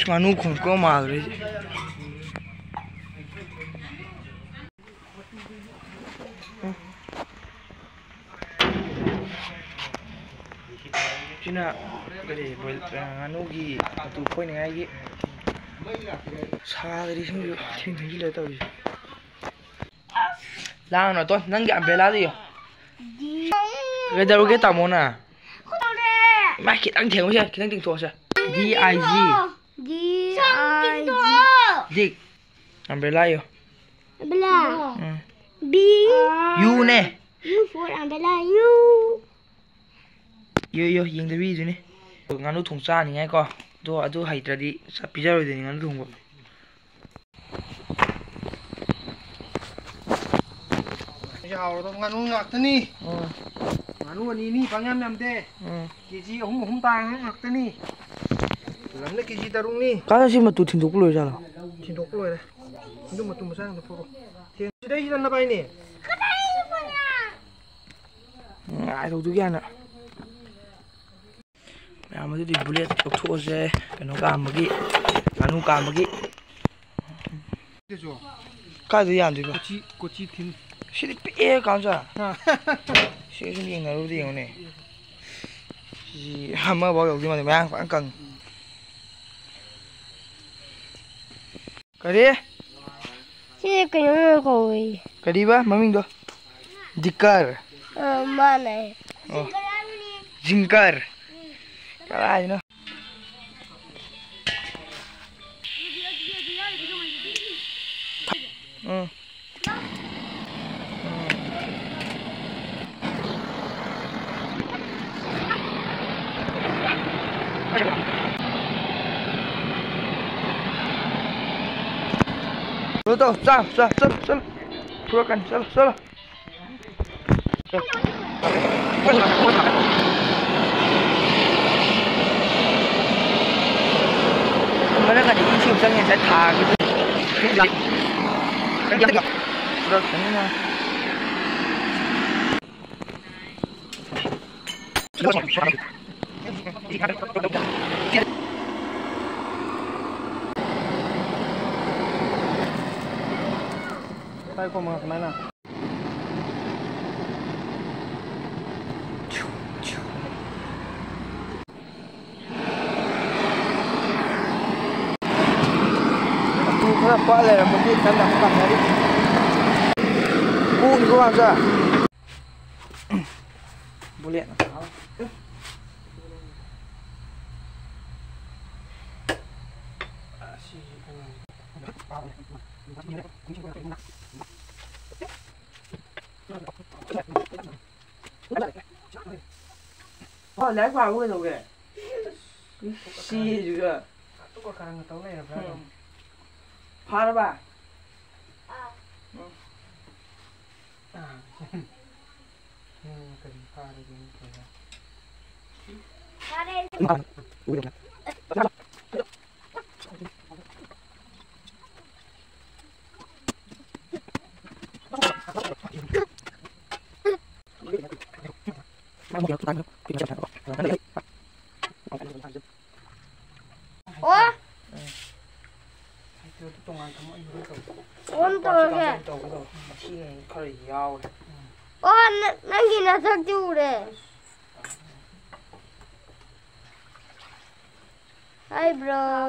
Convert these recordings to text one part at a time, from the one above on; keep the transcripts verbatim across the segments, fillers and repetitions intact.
nganu khung ko magre China gari nganu gi tu khoi ngai gi sa gari sing thing thing le taw lang no to nang gi umbrella di cái đâu cái tàu môn à mai kita ang thieng chưa kita ting thua chưa D I G D I G dig umbrella yo umbrella B U nè U for umbrella U yo yo ying the video nè nganu thùng cha ni ngai ko do adu haitradi sa pizza ro de nganu thùng bo Hào đó nganu ngạc thế ni nganu anh ni phang em làm thế kg không không tàng ngạc thế ni làm lấy kg ta đúng ni cái gì mà tụi thìn thục lôi ra rồi thìn thục lôi này nhưng mà tụi mà sang được phụ thì đây là nó bay nè ai đâu tụi kia nè mẹ mà tụi bullet chọc thua xe cái nó cam mà cái nganu cam mà cái cái gì ăn gì cô chi cô chi thìn Chị đi bê con chưa? Chị xin nhìn nào đi này. Chị hàm mơ bao giờ gì mà mình ăn phải cần. Cái đi. Chị cái nó rồi. Cái đi ba, mà mình đâu? Dicker. Ờ mà này. Jinker. Cái này nữa. Ừ. Tuh, tuh, sal, sal, sal, sal, keluarkan, sal, sal. Mana nggak diisi usangnya saya tag gitu. Udah sini mah. tay của mà cái này nào Tu khá quá là một cái cắn đằng cẳng này đi. Bu thì có làm sao? Bu lẹn. Ờ, lấy qua cái đâu kìa. Xì juga. tôi có khả năng tấu này là phải không? Phá đó bà. À. Ừ, cái gì pha đây cũng phải. Ra đây. Ủa? Ủa tôi kìa. Ủa nó gì nó thật chú đây. Hi bro.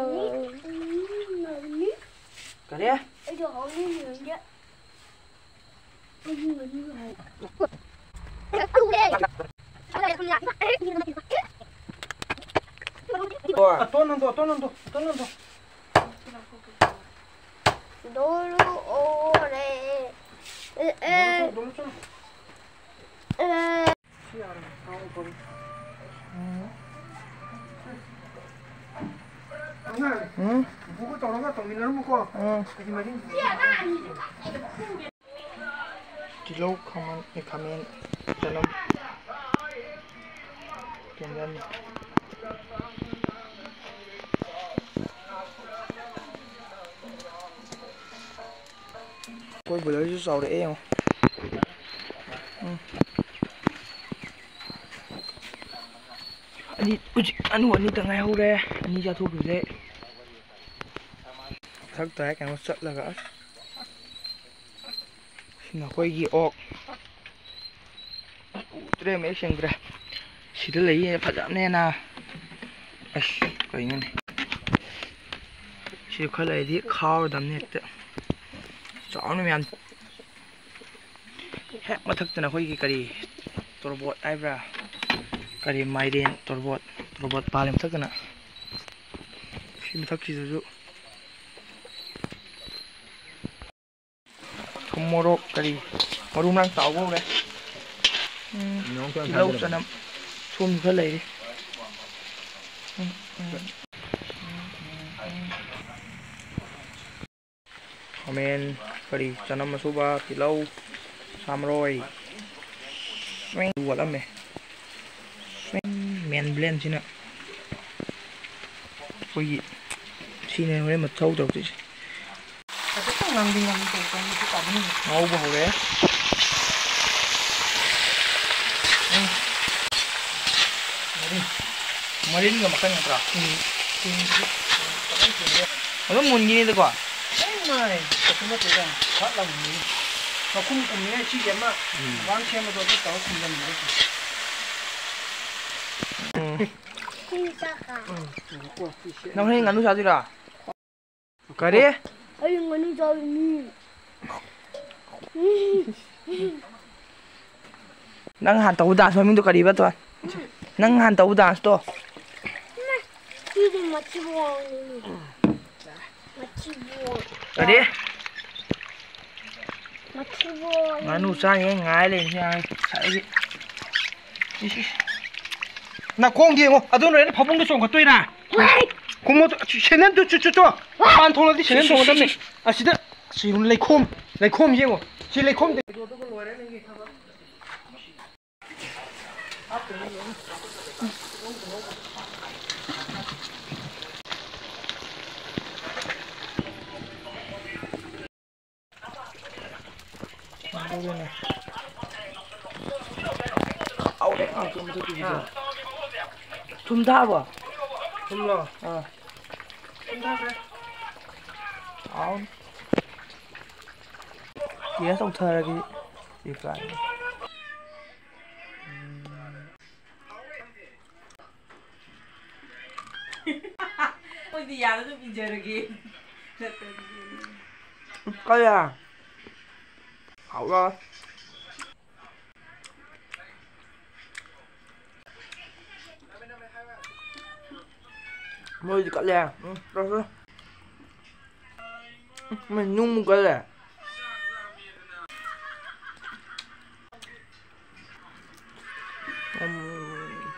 Cái đấy. Ê trời ơi như người chứ. Ê như người như người. Tôn nando, tôn nando, tôn nando. Dulu ore. Eh eh. Dulu dulu. Eh. Siar, kau pun. Angan. Hmm. Buku tolong nggak tolong minum buku. Hmm. Kasih macam. Di lâu comment, comment dalam kemudian Cô vừa lấy dầu để em ừ. Anh đi, anh huấn đi tầng ngày hôm đây, anh đi ra thu kiểu thế ꯃꯊꯛꯇ ꯀꯩꯅꯣ ꯆꯠꯂꯒ ꯑꯁ ꯁꯤꯅ ꯑꯩꯈꯣꯏꯒꯤ ꯑꯣꯛ ꯎꯗ꯭ꯔꯦ ꯃꯌꯦꯛ ꯁꯦꯡꯗ꯭ꯔꯦ ꯁꯤꯗ ꯂꯩꯌꯦ ꯐꯖꯕꯅꯦꯅ ꯑꯁ ꯀꯩꯅꯣꯅꯦ ꯁꯤ ꯈꯔ ꯂꯩꯔꯗꯤ ꯈꯥꯎꯔꯗꯝꯅꯤ ꯍꯦꯛꯇ ꯆꯥꯎꯅ ꯃꯌꯥꯝ ꯍꯦꯛ ꯃꯊꯛꯇꯅ ꯑꯩꯈꯣꯏꯒꯤ ꯀꯔꯤ ꯇꯣꯔꯕꯣꯠ ꯍꯥꯏꯕ꯭ꯔꯥ ꯀꯔꯤ ꯃꯥꯏꯔꯦꯟ ꯇꯣꯔꯕꯣꯠ ꯇꯣꯔꯕꯣꯠ ꯄꯥꯜꯂꯤ ꯃꯊꯛꯇꯅ ꯁꯤ ꯃꯊꯛꯁꯤꯗꯁꯨ ꯊꯨꯝ ꯃꯣꯔꯣꯛ ꯀꯔꯤ ꯃꯔꯨ ꯃꯔꯥꯡ ꯇꯥꯎꯕ ꯍꯧꯔꯦ ꯇꯤꯜꯍꯧ ꯆꯅꯝ ꯊꯨꯝ ꯈꯔ ꯂꯩꯔꯤ ꯈꯥꯃꯦꯟ ꯀꯔꯤ ꯆꯅꯝ ꯑꯁꯨꯕ ꯇꯤꯜꯍꯧ ꯁꯥꯃꯔꯣꯏ ꯋꯥꯠꯂꯝꯃꯦ ꯃꯦꯟ ꯕ꯭ꯂꯦꯟꯁꯤꯅ ꯑꯩꯈꯣꯏꯒꯤ ꯁꯤꯅꯦ ꯍꯣꯔꯦꯟ ꯃꯊꯧ ꯇꯧꯗꯣꯏꯁꯦ ꯉꯧꯕ ꯍꯧꯔꯦ ꯃꯔꯤꯟꯒ ꯃꯈꯜ ꯅꯠꯇ꯭ꯔꯥ ꯑꯗꯨꯝ ꯃꯨꯟꯒꯤꯅꯤꯗꯀꯣ ꯃꯈꯨꯝ ꯀꯨꯝꯅꯤꯡꯉꯥꯏ ꯁꯤꯒꯤ ꯑꯃ ꯋꯥꯡ ꯁꯦꯝꯕꯗꯣ ꯑꯗꯨ ꯇꯧꯔ ꯈꯨꯝꯖꯟꯕꯤꯔ ꯅꯪ ꯍꯌꯦꯡ ꯉꯥꯅꯨ ꯆꯥꯗꯣꯏꯔꯥ ꯀꯔꯤ ꯑꯩ ꯉꯥꯅꯨ ꯆꯥꯗꯣꯏꯅꯤ ꯅꯪ ꯍꯥꯟ ꯇꯧꯕ ꯗꯥꯟꯁ ꯃꯃꯤꯡꯗꯣ ꯀꯔꯤꯕ ꯇꯣꯟ ꯅꯪ ꯍꯥꯟ ꯇꯧꯕ ꯗꯥꯟꯁꯇꯣ ꯁꯤꯗꯤ ꯃꯊꯤꯕꯣꯡꯅꯤ ꯃꯊꯤꯕꯣꯡ ꯀꯔꯤ ꯃꯊꯤꯕꯣꯡ ꯉꯥꯅꯨ ꯆꯥꯅꯤꯡꯉꯥꯏ ꯉꯥꯏ ꯂꯩꯔꯤꯁꯦ ꯉꯁꯥꯏꯗꯒꯤ ꯅꯥꯈꯣꯡꯗꯤ ꯌꯦꯡꯉꯣ ꯑꯗꯨ ꯂꯣꯏꯔꯦꯅ ꯐꯃꯨꯡꯗ ꯆꯣꯡꯈꯠꯇꯣꯏꯔꯥ ꯈꯨꯝꯃꯣ ꯁꯦꯟꯗꯟꯗꯨ ꯆꯨ ꯆꯨ ꯆꯨ ꯃꯄꯥꯟ ꯊꯣꯛꯂꯗꯤ ꯁꯦꯟꯗꯟ ꯇꯣꯡꯒꯗꯕꯅꯤ ꯑꯁꯤꯗ ꯁꯤ ꯂꯩꯈꯣꯝ ꯂꯩꯈꯣꯝ ꯌꯦꯡꯉꯣ ꯁꯤ ꯂꯩꯈꯣꯝ ꯂꯣꯏꯔꯦ ꯅꯪꯒꯤ ꯊꯕꯛ ꯊꯨꯝ ꯊꯥꯛꯑꯕꯣ ꯊꯨꯝꯂꯣ ꯑꯥ ꯊꯨꯝ ꯊꯥꯛꯈ꯭ꯔꯦ ꯍꯥꯎꯅꯤ ꯇꯦꯁ ꯇꯧꯊꯔꯒꯦ ꯁꯤ ꯀꯥꯏ ꯈꯣꯏꯗꯤ ꯌꯥꯗ ꯑꯗꯨꯝ ꯏꯟꯖꯔꯒꯦ ꯀꯔꯤ ꯍꯥꯎꯔꯣꯏ ꯃꯣꯏꯗꯤ ꯀꯠꯂꯦ ꯎꯝ ꯆꯠꯂꯣ ꯃꯣꯏ ꯅꯨꯡꯃꯨꯛ ꯀꯜꯂꯦ ꯎꯝ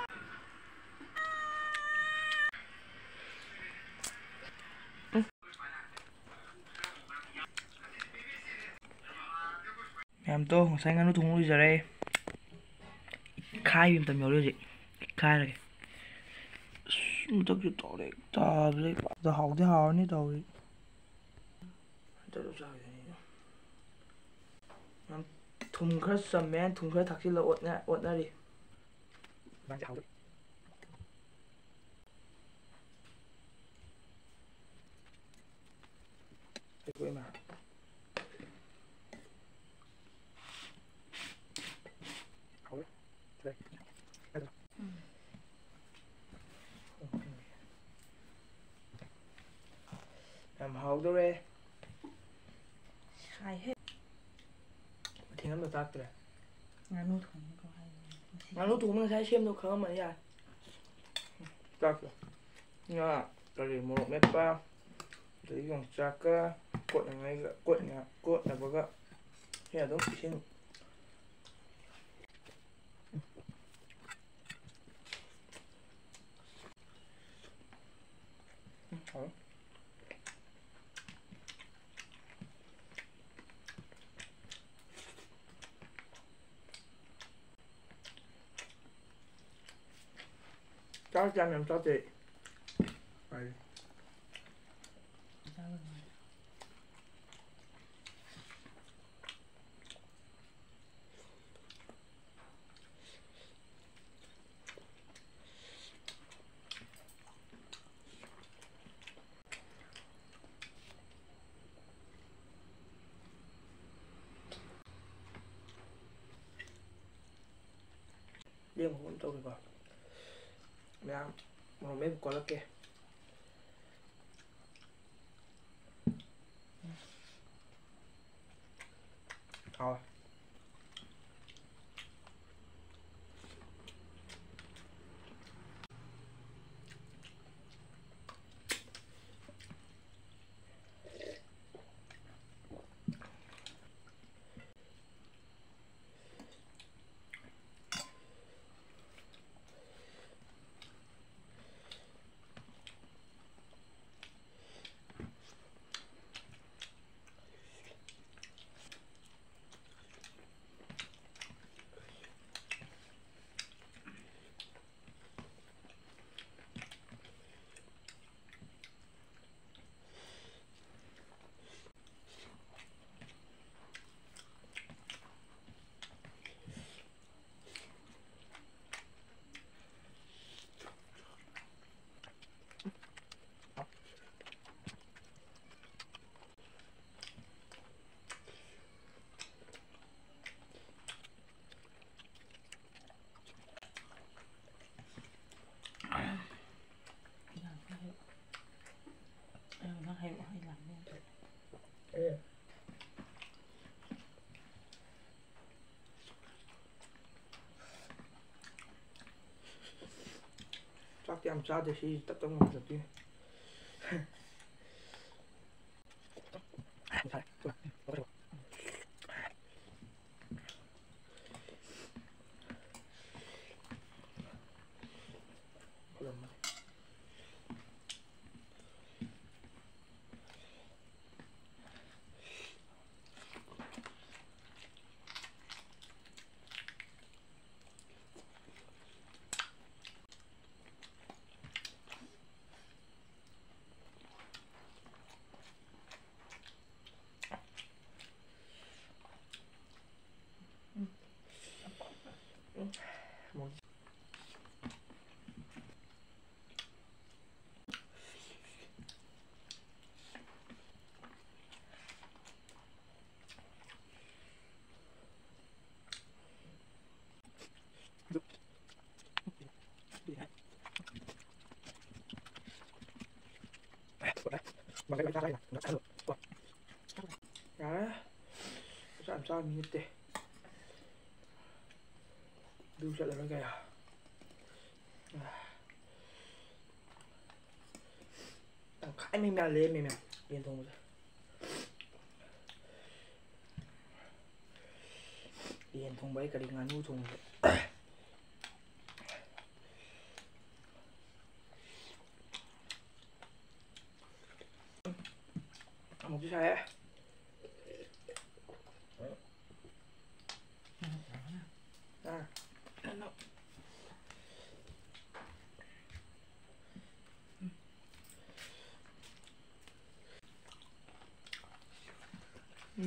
ꯃꯌꯥꯝꯇꯣ ꯉꯁꯥꯏ ꯉꯥꯅꯨ ꯊꯣꯡꯕ ꯂꯣꯏꯖꯔꯦ ꯏꯠꯈꯥꯏꯕꯤ ꯃꯇꯝ ꯌꯧꯔꯦ ꯍꯧꯖꯤꯛ ꯏꯠꯈꯥꯏꯔꯒꯦ ꯑꯁ ꯃꯊꯛꯁꯨ ꯇꯧꯔꯦ ꯇꯥꯕꯁꯦ ꯍꯥꯎꯗꯤ ꯍꯥꯎꯔꯅꯤ ꯇꯧꯔꯤ ꯊꯨꯝ ꯈꯔ ꯆꯝꯃꯦ ꯊꯨꯝ ꯈꯔ ꯊꯥꯛꯆꯤꯜꯂ ꯑꯣꯠꯅꯔꯤ ꯌꯥꯝ ꯍꯥꯎꯗꯧꯔꯦ ꯁꯥꯏꯍꯦ ꯃꯊꯦꯜ ꯑꯝꯇ ꯆꯥꯛꯇ꯭ꯔꯦ ꯉꯥꯅꯨ ꯊꯣꯡꯕꯀꯣ ꯍꯥꯏꯕ ꯉꯥꯅꯨ ꯊꯣꯡꯕ ꯉꯁꯥꯏ ꯁꯦꯝꯗꯣ ꯈꯪꯉꯝꯃꯅꯤ ꯌꯥꯔꯦ ꯆꯥꯛꯇꯣ ꯉꯥ ꯀꯔꯤ ꯃꯣꯔꯣꯛ ꯃꯦꯠꯄ ꯑꯗꯒꯤ ꯌꯣꯡꯆꯥꯛꯀ ꯀꯣꯠꯅꯉꯥꯏꯒ ꯀꯣꯠꯅꯕꯒ ꯁꯤ ꯑꯗꯨꯝ ꯏꯁꯤꯡ ꯍꯥꯎ ꯆꯥꯛ ꯌꯥꯝ ꯌꯥꯝ ꯆꯥꯗꯦ liêng một tàu được rồi mẹ một mấy con lắc kìa thôi nó hay hay làm luôn. chắc thì làm sao thì khi tập trong một được đi một mà cái ra đây này nó ăn được đấy làm sao như thế đưa ra là nó kìa đang khái mình mẹ lên mình mẹ yên thông rồi yên thông bấy cả đi ngắn nu thùng rồi một cái xe à ừ.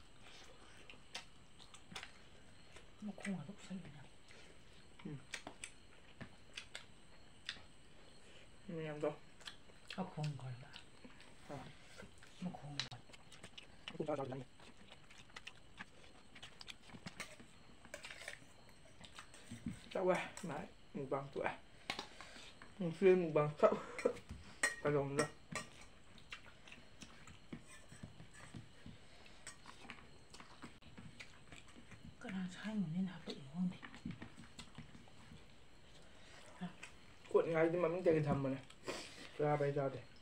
Nó không ở lúc xây nhỉ? Ừ. Mình làm đâu? Nó không gọi là à. Nó không gọi Không sao đâu này. Sao vậy? Mãi một bằng tuổi một phiên một bằng sậu phải lòng đâu cái nào sai mình nên học tự không thì cuộn ngay nhưng mà mình chơi thầm mà này ra bây giờ để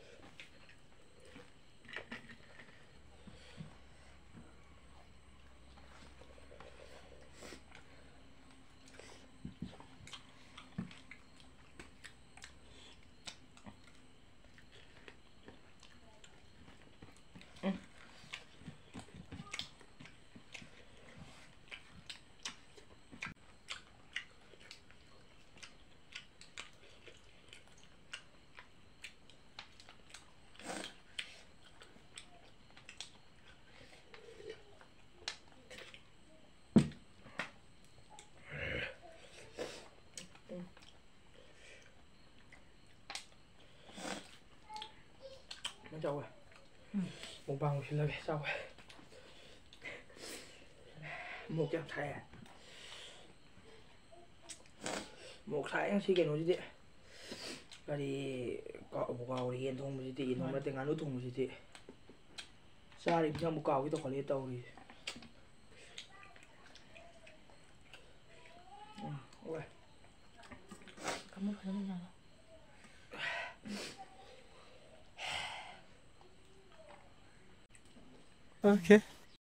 nó trâu à ừ. một bằng một lời sao vậy một cái thẻ ꯃꯣꯛ ꯁꯥꯏ ꯉꯁꯤ ꯀꯩꯅꯣꯁꯤꯗꯤ ꯀꯔꯤ ꯀꯥꯎꯕꯨ ꯀꯥꯎꯔꯦ ꯌꯦꯟ ꯊꯣꯡꯕꯁꯤꯗꯤ ꯌꯦꯟ ꯊꯣꯡꯕ ꯅꯠꯇꯦ ꯉꯥꯅꯨ ꯊꯣꯡꯕꯁꯤꯗꯤ ꯆꯥꯔꯤꯕꯁꯤꯅ ꯑꯃꯨꯛ ꯀꯥꯎꯒꯦ ꯇꯧꯈꯠꯂꯦ ꯇꯧꯔꯤꯁꯦ ꯎꯝ ꯍꯣꯏ Kamu pada mana? Okay.